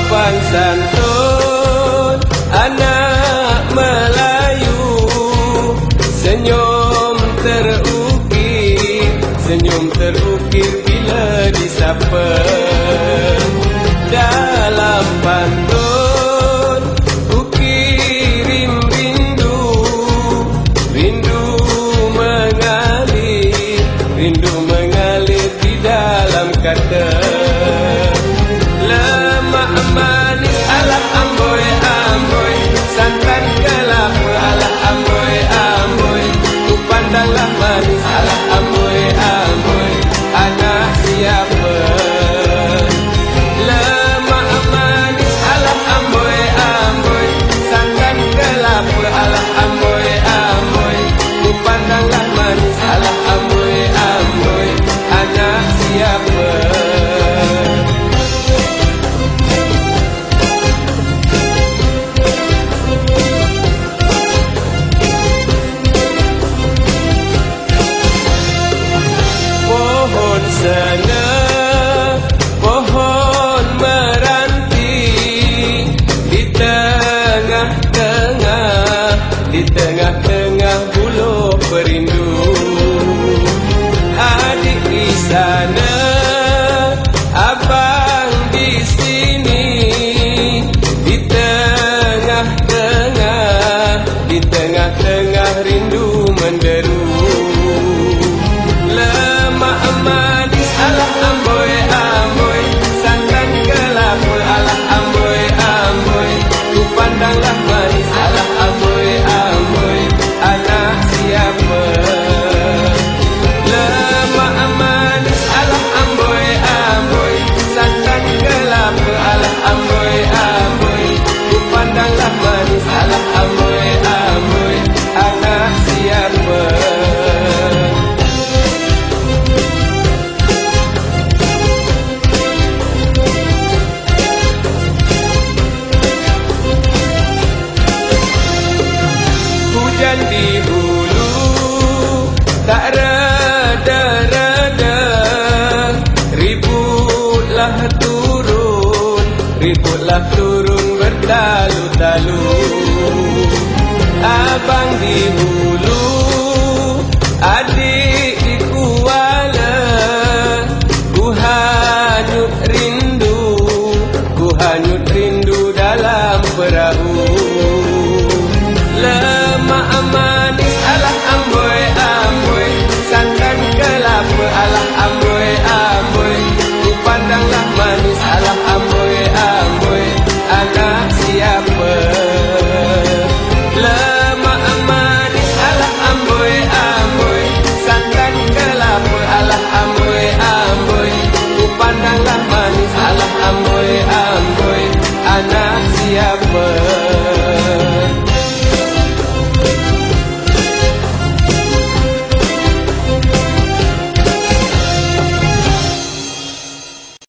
sopan santun anak Melayu, senyum terukir bila disapa. Dalam pantun ku kirim rindu mengalir di dalam kata. Lemak manis ala amboi amboi, santan kelapa ala amboi amboi, ku pandanglah manis ala amboi amboi, anak siapa? Lemak manis ala amboi amboi, santan kelapa ala amboi amboi, ku pandanglah manis ala amboi amboi, anak siapa? Pohon senga, pohon meranti, di tengah-tengah buluh perindu. Adik di sana, abang di sini, di tengah rindu menderu. Lemak manis ala amboi amboi, santan kelapa ala amboi amboi, ku pandanglah manis ala amboi amboi, anak siapa? Lemak manis ala amboi amboi, santan kelapa ala amboi amboi, ku pandanglah manis ala amboi amboi, anak siapa? Hujan di hulu tak reda-reda, ributlah turun bertalu-talu. Abang di hulu, adik di Kuala, ku hanyut rindu dalam perahu. Lemak manis ala amboi amboi, santan kelapa ala amboi amboi, ku pandanglah manis ala amboi amboi, anak siapa? Lemak manis ala amboi amboi, santan kelapa ala amboi amboi, ku pandanglah manis ala amboi amboi, anak siapa?